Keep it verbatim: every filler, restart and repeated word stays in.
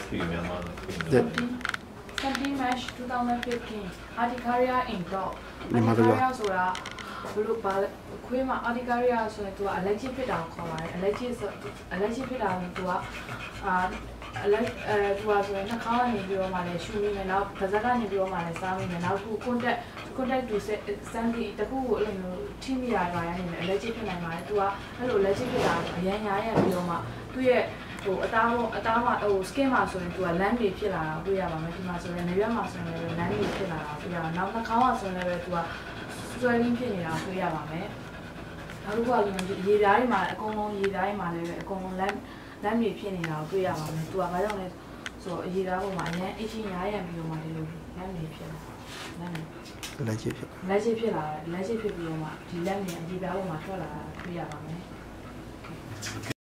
seventeen March twenty fifteen Urticaria in dog Urticaria ဆိုတာဘလို့ပါခွေးမှာ Urticaria ဆိုရင်သူက allergic ဖြစ်တာကိုခေါ်ပါတယ် allergic allergic ဖြစ်တာကိုသူကအာ allergic အဲသူကဆိုရင်နှာခေါင်းကနေပြီးတော့မှလည်းရှူနေတယ်နောက်ပါးစပ်ကနေပြီးတော့မှလည်းစားနေတယ်နောက်ခု contact contact to sandy တခုကိုအဲ့လိုမျိုးထိမိတာပါရနေတယ် allergic ဖြစ်နိုင်ပါတယ်သူကအဲ့လို allergic ဖြစ်တာအရန်ညာရပြီးတော့မှသူ့ရဲ့ဟိုအသားအသားမှာဟို skin မှာဆိုရင်သူကလမ်းတွေဖြစ်လာတာတွေ့ရပါမယ်ဒီမှာဆိုရင်နေရွက်မှာဆိုရင်လည်းလမ်းတွေဖြစ်လာတာတွေ့ရအောင်နောက်နှာခေါင်းမှာဆိုရင်လည်းသူက swelling ဖြစ်နေတာတွေ့ရပါမယ်နောက်တစ်ခုကလည်းရေပြားတွေမှာအကုန်လုံးရေပြားတွေမှာလည်းအကုန်လုံးလမ်းလမ်းတွေဖြစ်နေတာကိုတွေ့ရပါမယ်သူကဘာကြောင့်လဲဆိုတော့ရေပြားပေါ်မှာအရင်အချင်းညားရံပြီးတော့မှဒီလိုလမ်းတွေဖြစ်လာလမ်းတွေလက်ချစ်ဖြစ်လက်ချစ်ဖြစ်လာလက်ချစ်ဖြစ်ပြီးတော့မှဒီလမ်းတွေရေပြားပေါ်မှာထွက်လာတာတွေ့ရပါမယ်